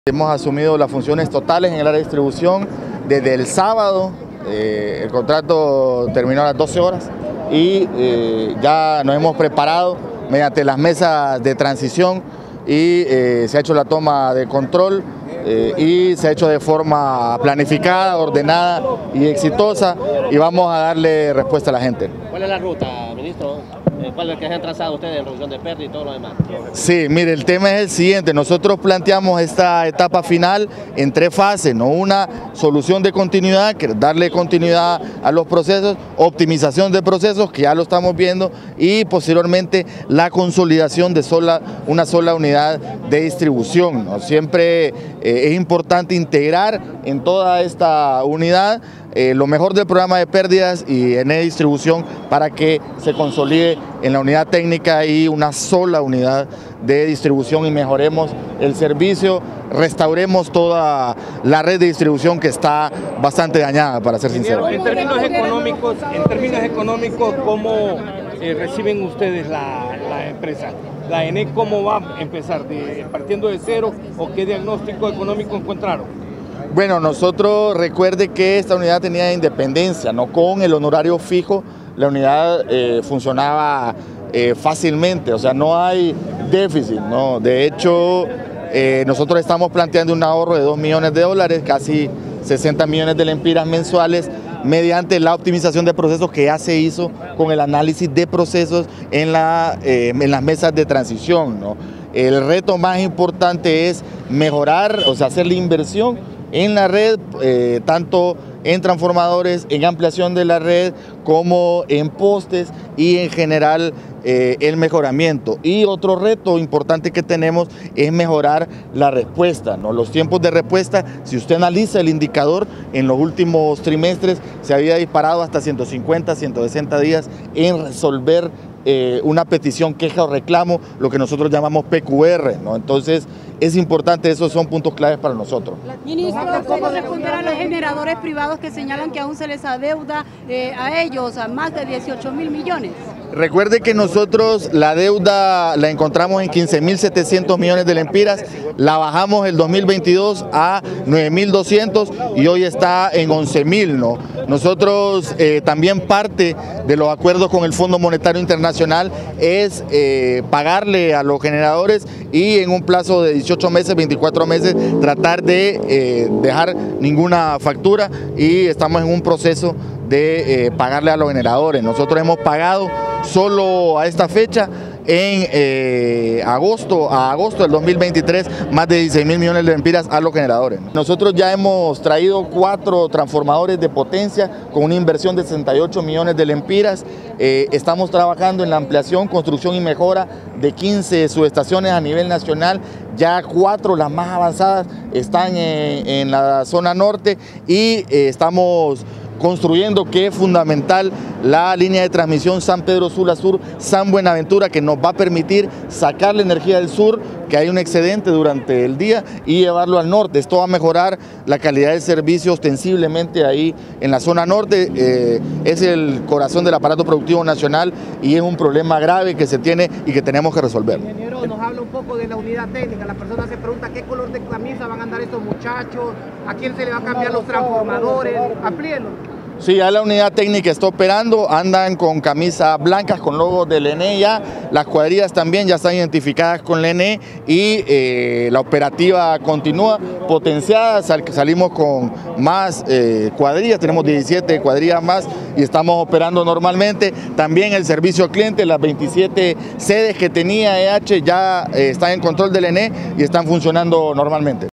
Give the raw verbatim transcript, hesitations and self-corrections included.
Hemos asumido las funciones totales en el área de distribución desde el sábado. Eh, el contrato terminó a las doce horas y eh, ya nos hemos preparado mediante las mesas de transición y eh, se ha hecho la toma de control eh, y se ha hecho de forma planificada, ordenada y exitosa, y vamos a darle respuesta a la gente. ¿Cuál es la ruta, ministro? ¿Cuál es el que han trazado ustedes en reducción de pérdida y todo lo demás? Sí, mire, el tema es el siguiente. Nosotros planteamos esta etapa final en tres fases, ¿no? Una solución de continuidad, que darle continuidad a los procesos, optimización de procesos, que ya lo estamos viendo, y posteriormente la consolidación de sola, una sola unidad de distribución, ¿no? Siempre eh, es importante integrar en toda esta unidad Eh, lo mejor del programa de pérdidas y en distribución para que se consolide en la unidad técnica y una sola unidad de distribución, y mejoremos el servicio, restauremos toda la red de distribución que está bastante dañada, para ser sincero. En términos económicos, en términos económicos, ¿cómo eh, reciben ustedes la, la empresa? ¿La E N E cómo va a empezar? De, ¿Partiendo de cero, o qué diagnóstico económico encontraron? Bueno, nosotros, recuerde que esta unidad tenía independencia, no con el honorario fijo, la unidad eh, funcionaba eh, fácilmente, o sea, no hay déficit, ¿no? De hecho, eh, nosotros estamos planteando un ahorro de dos millones de dólares, casi sesenta millones de lempiras mensuales, mediante la optimización de procesos que ya se hizo con el análisis de procesos en, la, eh, en las mesas de transición, ¿no? El reto más importante es mejorar, o sea, hacer la inversión en la red, eh, tanto en transformadores, en ampliación de la red, como en postes y en general eh, el mejoramiento. Y otro reto importante que tenemos es mejorar la respuesta, ¿no? Los tiempos de respuesta, si usted analiza el indicador, en los últimos trimestres se había disparado hasta ciento cincuenta, ciento sesenta días en resolver eh, una petición, queja o reclamo, lo que nosotros llamamos P Q R, ¿no? Entonces es importante, esos son puntos claves para nosotros. Ministro, ¿cómo responder a los generadores privados que señalan que aún se les adeuda eh, a ellos a más de dieciocho mil millones? Recuerde que nosotros la deuda la encontramos en quince mil setecientos millones de lempiras, la bajamos el dos mil veintidós a nueve mil doscientos y hoy está en once mil, ¿no? Nosotros eh, también parte de los acuerdos con el Fondo Monetario Internacional es eh, pagarle a los generadores y en un plazo de dieciocho meses, veinticuatro meses, tratar de eh, dejar ninguna factura, y estamos en un proceso de eh, pagarle a los generadores. Nosotros hemos pagado solo a esta fecha, en eh, agosto, a agosto del dos mil veintitrés, más de dieciséis mil millones de lempiras a los generadores. Nosotros ya hemos traído cuatro transformadores de potencia con una inversión de sesenta y ocho millones de lempiras. Eh, estamos trabajando en la ampliación, construcción y mejora de quince subestaciones a nivel nacional. Ya cuatro, las más avanzadas, están en, en la zona norte, y eh, estamos construyendo, que es fundamental, la línea de transmisión San Pedro Sula Sur, San Buenaventura, que nos va a permitir sacar la energía del sur, que hay un excedente durante el día, y llevarlo al norte. Esto va a mejorar la calidad del servicio ostensiblemente ahí en la zona norte. Eh, es el corazón del aparato productivo nacional y es un problema grave que se tiene y que tenemos que resolver. Ingeniero, nos habla un poco de la unidad técnica. La persona se pregunta qué color de camisa van a andar estos muchachos, a quién se le va a cambiar los transformadores. Amplíenlo. Sí, ya la unidad técnica está operando, andan con camisas blancas con logos del E N E ya, las cuadrillas también ya están identificadas con el E N E, y eh, la operativa continúa potenciada. Sal, salimos con más eh, cuadrillas, tenemos diecisiete cuadrillas más y estamos operando normalmente. También el servicio al cliente, las veintisiete sedes que tenía E H ya eh, están en control del E N E y están funcionando normalmente.